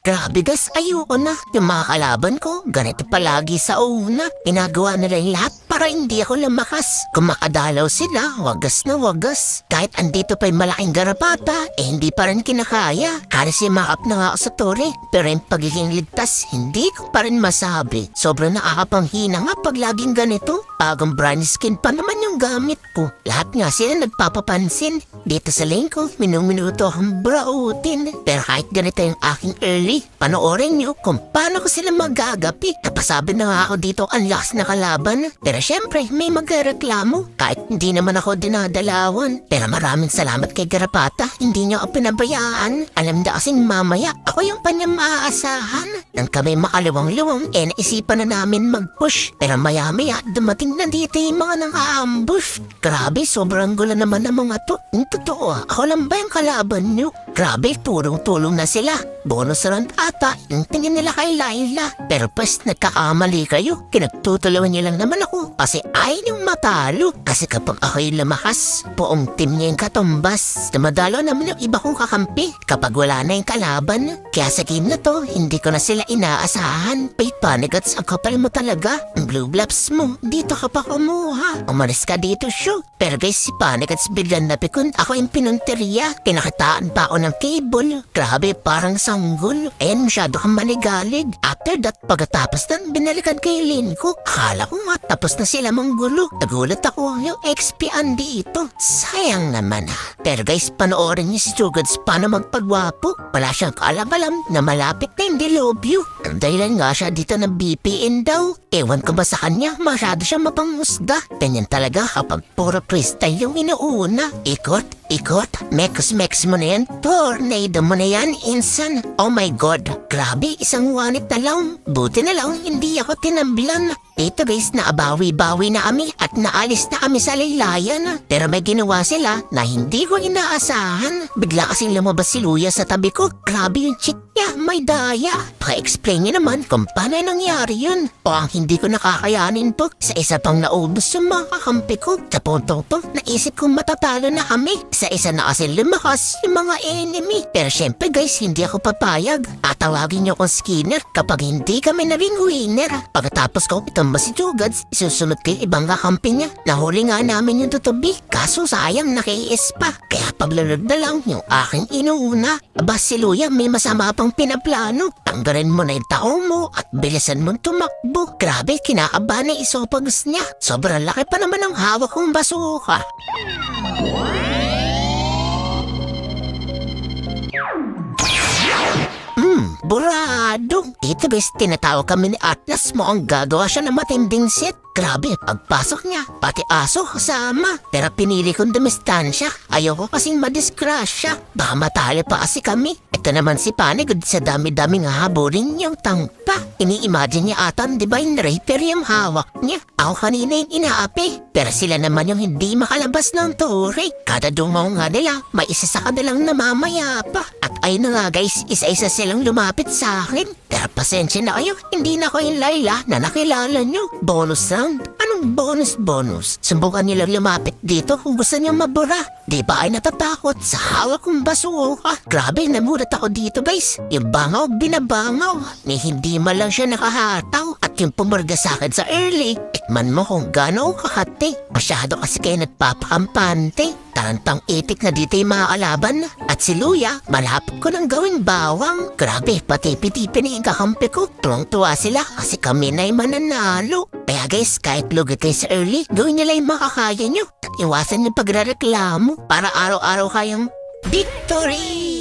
Grabe guys, ayoko na. Yung mga kalaban ko, ganito palagi sa una. Ginagawa nila yung lahat para hindi ako lumakas. Kung makadalaw sila, wagas na wagas. Kahit andito pa yung malaking garapata, hindi pa rin kinakaya. Halos imakap na nga ako sa tore. Pero yung pagiging ligtas, hindi ko pa rin masabi. Sobrang nakakapanghina nga pag laging ganito. Bagong brand skin pa naman yung gamit ko. Lahat nga sila nagpapapansin. Dito sa lane ko, minuminuto akong brautin. Pero kahit ganito yung aking early, panoorin nyo kung paano ko sila magagapi. Napasabi na nga ako dito ang lakas na kalaban. Pero syempre, may magreklamo. Kahit hindi naman ako dinadalawan. Pero maraming salamat kay Garapata. Hindi niya ako pinabayaan. Alam na kasing mamaya, ako yung kanyang maaasahan. Nang kami makaliwang-liwang, naisipan na namin mag-push. Pero maya-maya, dumating na dito yung mga nang-ambush. Grabe, sobrang gula naman ng mga to. Yung totoo, ako lang ba yung kalaban nyo? Grabe, tulong-tulong na sila. Bonus round ata, yung tingin nila kay Layla. Pero pas nagkakamali kayo, kinagtutulungan niyo lang naman ako. Kasi ayaw niyong matalo. Kasi kapag ako yung lumakas, buong team niya yung katumbas. Dumadalo naman yung iba kong kakampi kapag wala na yung kalaban. Kaya sa game na to, hindi ko na sila inaasahan. Wait, panigats, ang kapal mo talaga. Ang blue blaps mo, dito ka pa kumuha. Umalis ka dito, shoot. Pero guys, si Panigats biglang napikon. Ako yung pinunteriya. Kinakataan pa ako ng cable. Grabe, parang sanggol. Ayan, masyado kang manigalig. After that, pagkatapos nun, binalikan kay Lin ko. Akala ko nga, tapos na sila manggulo. Nagulat ako, yung XP andito. Sayang naman ha. Pero guys, panoorin niyo si Sugads paano magpagwapo. Wala siyang kaalam-alam na malapit na yung dilobyo. Ang dahilan nga siya dito ng BPN daw. Ewan ko ba sa kanya, masyado siya mapangusga. Ganyan talaga kapag puro freestyle yung inuuna. Ikot, ikot, mex mo na yan. Tornado mo na yan, insan. Oh my God, grabe, isang wanit na lang. Buti na lang, hindi ako tinambilan. Dito guys, naabawi-bawi na kami at naalis na kami sa laylayan. Pero may ginawa sila na hindi ko inaasahan. Bigla kasing lumabas si Luya sa tabi ko. Grabe yung chick niya, may daya. Pa-explain niya naman kung paano nangyari yun. O ang hindi ko nakakayanin to, sa isa pang naubos yung mga kakampi ko. Sa puntong to, naisip kong matatalo na kami. Sa isa na kasi lumakas yung mga enemy. Pero syempre guys, hindi ako papayag. Tatawagin niyo akong Skinner kapag hindi kami naging winner. Pagkatapos ko itumba si Sugads, isusunod kay ibang kakampi niya. Nahuli nga namin yung tutubi, kaso sayang nakiis pa. Kaya paglalod na lang yung aking inuuna. Aba si Luya, may masama pang pinaplano. Tanggalin mo na yung taong mo at bilisan mong tumakbo. Grabe, kinakabahan na isopagos niya. Sobrang laki pa naman ang hawak kong basuka. Burado. Ito guys, tinatawag kami ni Atlas mo ang gagawa siya ng matinding set. Grabe, pagpasok niya, pati aso kasama. Pero pinili kong dumistansya. Ayoko kasing madisgrasya. Baka matalo pa kasi kami. Ito naman si Panigod sa dami-dami nga haburin yung tangpa. Ini-imagine niya ata, di ba yung raper yung hawak niya? Ako kanina yung inaapi. Pero sila naman yung hindi makalabas ng tore. Kada dumaw nga nila, may isa sa kanilang namamaya pa. At ayun na nga guys, isa-isa silang lumapit sa akin. Pero pasensya na kayo, hindi na ko yung Layla na nakilala nyo. Bonus round? Anong bonus? Subukan nilang lumapit dito kung gusto niyo mabura. Di ba ay natatakot sa hawak kong basuka? Grabe, namulat ako dito guys. Yung bangaw, binabangaw. Ni hindi man lang siya nakahataw. At yung pumarga sa akin sa early, ikman mo kung gano'ng kakati. Masyado kasi kayo nagpapakampante. Tarantang itik na dito yung mga kalaban. At si Luya, malapit ko nang gawing bawang. Grabe, pati piti na yung kakampi ko. Tuwang-tuwa sila kasi kami na yung mananalo. Kaya guys, kahit lugit kayo sa early, gawin nila yung makakaya nyo. At iwasan yung pagrereklamo para araw-araw kayong victory!